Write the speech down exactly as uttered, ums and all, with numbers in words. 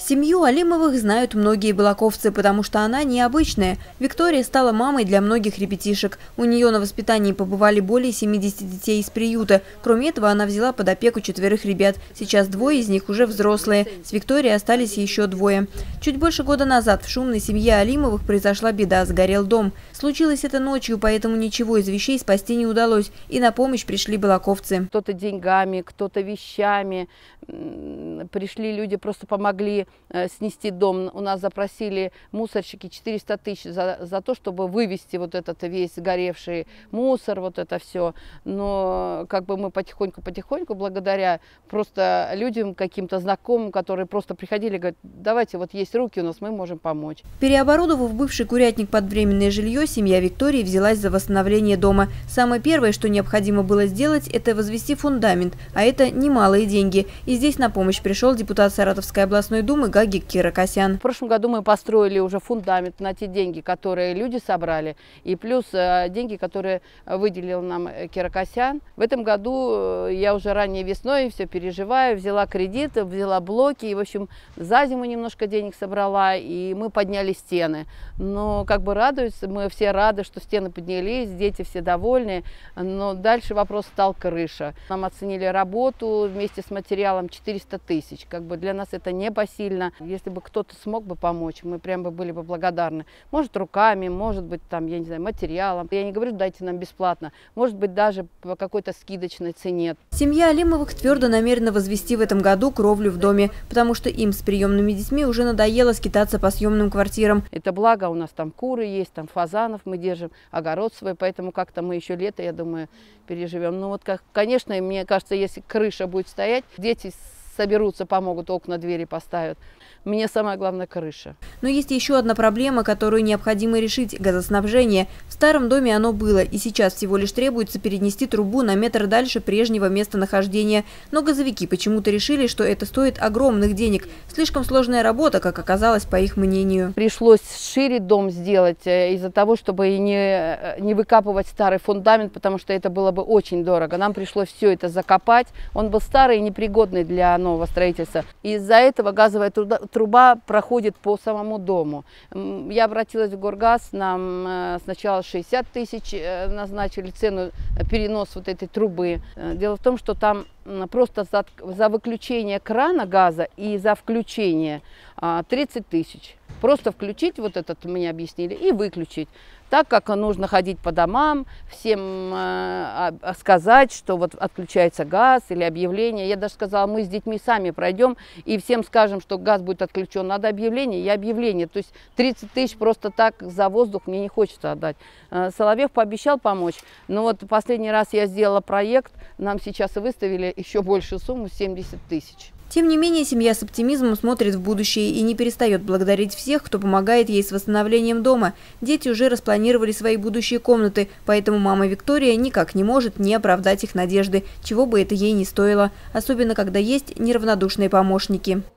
Семью Алимовых знают многие балаковцы, потому что она необычная. Виктория стала мамой для многих ребятишек. У нее на воспитании побывали более семидесяти детей из приюта. Кроме этого, она взяла под опеку четверых ребят. Сейчас двое из них уже взрослые. С Викторией остались еще двое. Чуть больше года назад в шумной семье Алимовых произошла беда – сгорел дом. Случилось это ночью, поэтому ничего из вещей спасти не удалось. И на помощь пришли балаковцы. Кто-то деньгами, кто-то вещами. Пришли люди, просто помогли снести дом. У нас запросили мусорщики четыреста тысяч за, за то, чтобы вывести вот этот весь сгоревший мусор, вот это все. Но как бы мы потихоньку-потихоньку, благодаря просто людям, каким-то знакомым, которые просто приходили и говорят, давайте, вот есть руки у нас, мы можем помочь. Переоборудовав бывший курятник под временное жилье, семья Виктории взялась за восстановление дома. Самое первое, что необходимо было сделать, это возвести фундамент, а это немалые деньги. И здесь на помощь пришел депутат Саратовской областной думы Гагик Киракосян. В прошлом году мы построили уже фундамент на те деньги, которые люди собрали, и плюс э, деньги, которые выделил нам Киракосян. В этом году я уже ранней весной все переживаю, взяла кредит, взяла блоки, и, в общем, за зиму немножко денег собрала, и мы подняли стены. Но как бы радуются, мы все рады, что стены поднялись, дети все довольны, но дальше вопрос стал крыша. Нам оценили работу вместе с материалом четыреста тысяч. Как бы для нас это непосильно. Если бы кто-то смог бы помочь, мы прям бы были бы благодарны. Может, руками, может быть, там, я не знаю, материалом. Я не говорю, дайте нам бесплатно. Может быть, даже по какой-то скидочной цене. Семья Алимовых твердо намерена возвести в этом году кровлю в доме, потому что им с приемными детьми уже надоело скитаться по съемным квартирам. Это благо, у нас там куры есть, там фазанов мы держим, огород свой, поэтому как-то мы еще лето, я думаю, переживем. Ну вот, как, конечно, мне кажется, если крыша будет стоять, дети соберутся, помогут, окна, двери поставят. Мне самое главное – крыша. Но есть еще одна проблема, которую необходимо решить – газоснабжение. В старом доме оно было, и сейчас всего лишь требуется перенести трубу на метр дальше прежнего местонахождения. Но газовики почему-то решили, что это стоит огромных денег. Слишком сложная работа, как оказалось, по их мнению. Пришлось шире дом сделать из-за того, чтобы не, не выкапывать старый фундамент, потому что это было бы очень дорого. Нам пришлось все это закопать. Он был старый и непригодный для нового строительства. Из-за этого газовая труба Труба проходит по самому дому. Я обратилась в Горгаз, нам сначала шестьдесят тысяч назначили цену перенос вот этой трубы. Дело в том, что там просто за, за выключение крана газа и за включение тридцать тысяч. Просто включить, вот этот мне объяснили, и выключить. Так как нужно ходить по домам, всем э, сказать, что вот отключается газ или объявление. Я даже сказала, мы с детьми сами пройдем и всем скажем, что газ будет отключен. Надо объявление и объявление. То есть тридцать тысяч просто так за воздух мне не хочется отдать. Э, Соловьев пообещал помочь, но вот последний раз я сделала проект, нам сейчас и выставили еще большую сумму, семьдесят тысяч. Тем не менее, семья с оптимизмом смотрит в будущее и не перестает благодарить всех, кто помогает ей с восстановлением дома. Дети уже распланировали свои будущие комнаты, поэтому мама Виктория никак не может не оправдать их надежды, чего бы это ей ни стоило, особенно когда есть неравнодушные помощники.